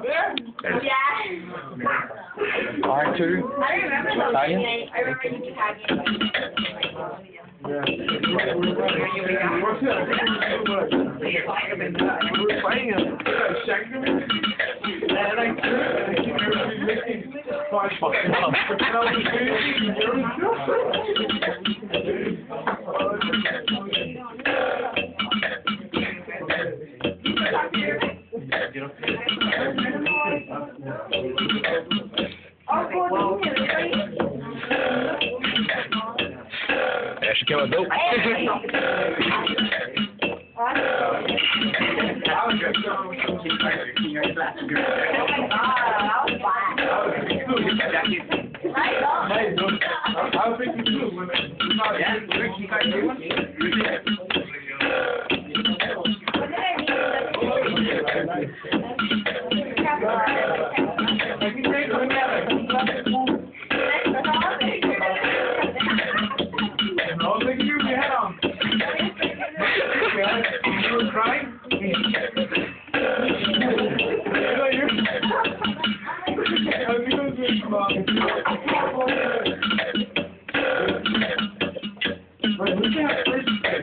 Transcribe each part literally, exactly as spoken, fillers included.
Yeah. Alright, two. I remember those. Italian? I remember you tagging me. Yeah. We're playing a second. And I keep making five fucking up. Acho que ela deu. I'll pick you too. No, look at your head on. You were crying?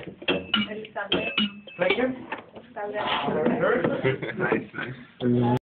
Second? Nice, nice.